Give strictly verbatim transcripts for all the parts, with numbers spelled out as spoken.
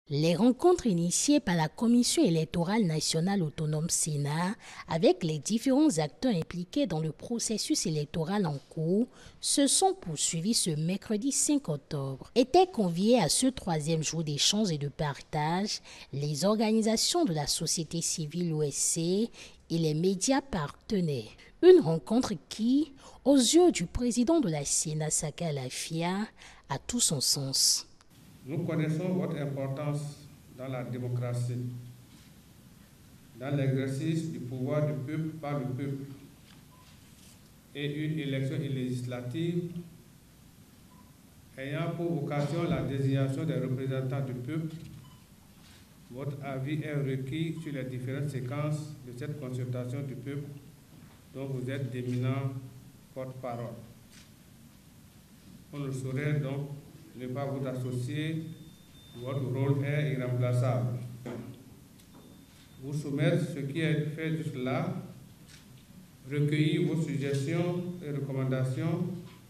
Les rencontres initiées par la Commission électorale nationale autonome Sénat avec les différents acteurs impliqués dans le processus électoral en cours se sont poursuivies ce mercredi cinq octobre. Étaient conviés à ce troisième jour d'échange et de partage les organisations de la société civile O S C et les médias partenaires. Une rencontre qui, aux yeux du président de la Sénat, Saka Lafia, a tout son sens. Nous connaissons votre importance dans la démocratie, dans l'exercice du pouvoir du peuple par le peuple et une élection législative ayant pour vocation la désignation des représentants du peuple. Votre avis est requis sur les différentes séquences de cette consultation du peuple dont vous êtes d'éminents porte-parole. On ne saurait donc ne pas vous associer, votre rôle est irremplaçable. Vous soumettre ce qui est fait jusque-là, recueillir vos suggestions et recommandations,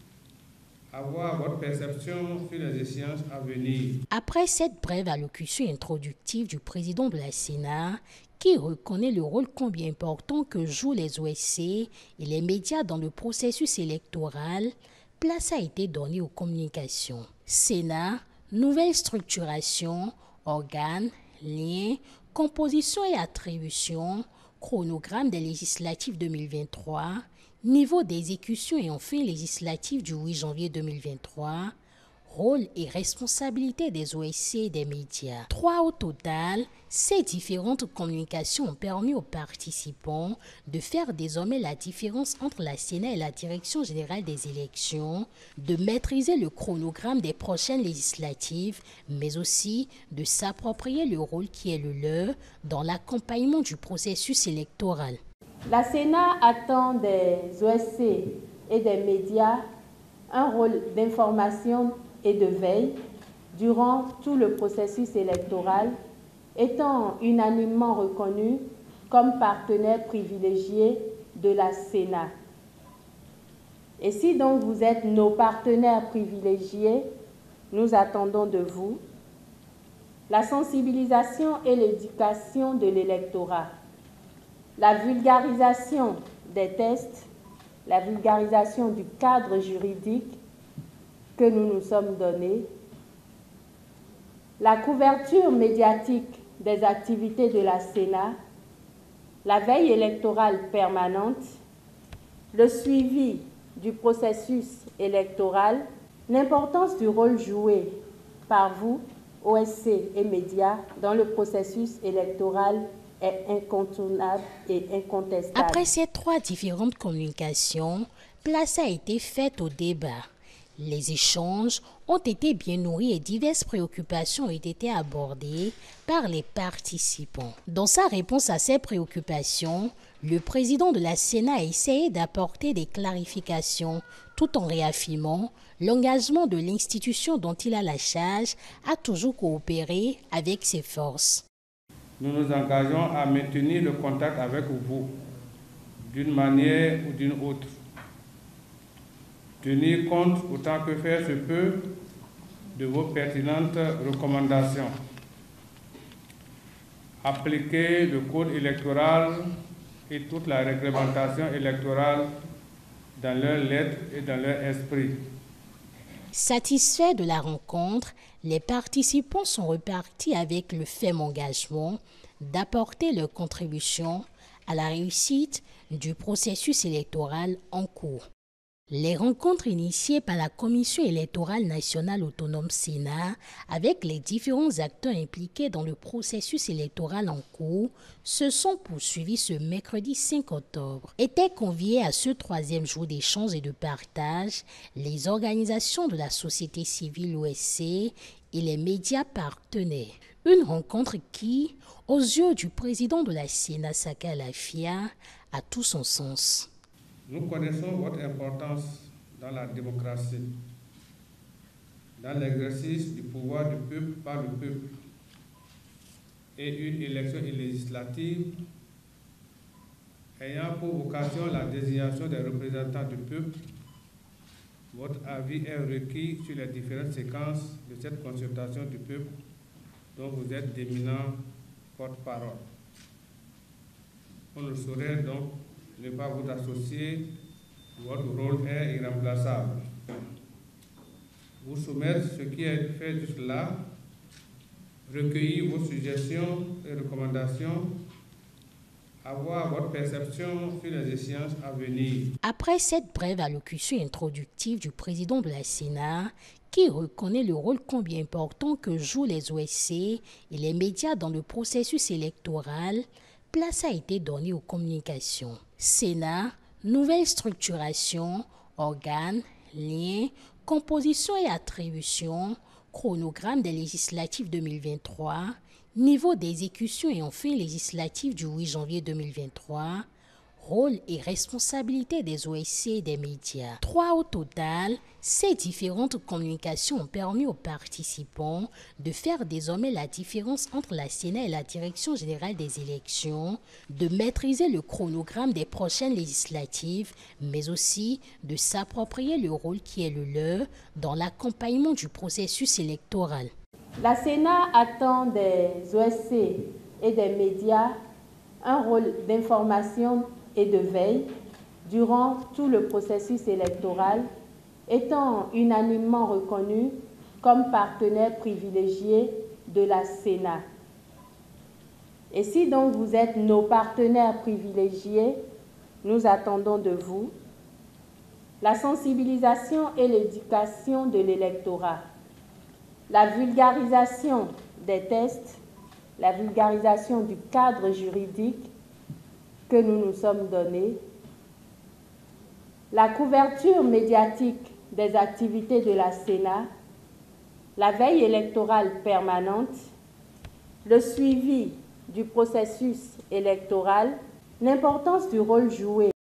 avoir votre perception sur les échéances à venir. Après cette brève allocution introductive du président de la Sénat, qui reconnaît le rôle combien important que jouent les O S C et les médias dans le processus électoral, place a été donnée aux communications. Sénat, nouvelle structuration, organes, liens, composition et attribution, chronogramme des législatives deux mille vingt-trois, niveau d'exécution et enfin législative du huit janvier deux mille vingt-trois, rôle et responsabilité des O S C et des médias. Trois au total, ces différentes communications ont permis aux participants de faire désormais la différence entre la Sénat et la Direction générale des élections, de maîtriser le chronogramme des prochaines législatives, mais aussi de s'approprier le rôle qui est le leur dans l'accompagnement du processus électoral. La Sénat attend des O S C et des médias un rôle d'information et de veille durant tout le processus électoral, étant unanimement reconnu comme partenaire privilégié de la Sénat. Et si donc vous êtes nos partenaires privilégiés, nous attendons de vous la sensibilisation et l'éducation de l'électorat, la vulgarisation des tests, la vulgarisation du cadre juridique que nous nous sommes donnés, la couverture médiatique des activités de la Sénat, la veille électorale permanente, le suivi du processus électoral, l'importance du rôle joué par vous, O S C et médias, dans le processus électoral est incontournable et incontestable. Après ces trois différentes communications, place a été faite au débat. Les échanges ont été bien nourris et diverses préoccupations ont été abordées par les participants. Dans sa réponse à ces préoccupations, le président de la Sénat a essayé d'apporter des clarifications tout en réaffirmant l'engagement de l'institution dont il a la charge à toujours coopérer avec ses forces. Nous nous engageons à maintenir le contact avec vous d'une manière ou d'une autre. Tenir compte autant que faire se peut de vos pertinentes recommandations. Appliquer le code électoral et toute la réglementation électorale dans leurs lettres et dans leur esprit. Satisfaits de la rencontre, les participants sont repartis avec le ferme engagement d'apporter leur contribution à la réussite du processus électoral en cours. Les rencontres initiées par la Commission électorale nationale autonome Sénat avec les différents acteurs impliqués dans le processus électoral en cours se sont poursuivies ce mercredi cinq octobre. Étaient conviés à ce troisième jour d'échange et de partage les organisations de la société civile O S C et les médias partenaires. Une rencontre qui, aux yeux du président de la Sénat, Saka Lafia, a tout son sens. Nous connaissons votre importance dans la démocratie, dans l'exercice du pouvoir du peuple par le peuple et une élection législative ayant pour vocation la désignation des représentants du peuple. Votre avis est requis sur les différentes séquences de cette consultation du peuple dont vous êtes d'éminents porte-parole. On ne saurait donc ne pas vous associer, votre rôle est irremplaçable. Vous soumettre ce qui est fait jusque-là, recueillir vos suggestions et recommandations, avoir votre perception sur les échéances à venir. Après cette brève allocution introductive du président de la Sénat, qui reconnaît le rôle combien important que jouent les O S C et les médias dans le processus électoral, place a été donnée aux communications. Sénat, nouvelle structuration, organes, liens, composition et attribution, chronogramme des législatives deux mille vingt-trois, niveau d'exécution et enfin législative du huit janvier deux mille vingt-trois, rôle et responsabilité des O S C et des médias. Trois au total, ces différentes communications ont permis aux participants de faire désormais la différence entre la Sénat et la Direction générale des élections, de maîtriser le chronogramme des prochaines législatives, mais aussi de s'approprier le rôle qui est le leur dans l'accompagnement du processus électoral. La Sénat attend des O S C et des médias un rôle d'information et de veille durant tout le processus électoral, étant unanimement reconnus comme partenaires privilégiés de la Sénat. Et si donc vous êtes nos partenaires privilégiés, nous attendons de vous la sensibilisation et l'éducation de l'électorat, la vulgarisation des tests, la vulgarisation du cadre juridique que nous nous sommes donnés, la couverture médiatique des activités de la Sénat, la veille électorale permanente, le suivi du processus électoral, l'importance du rôle joué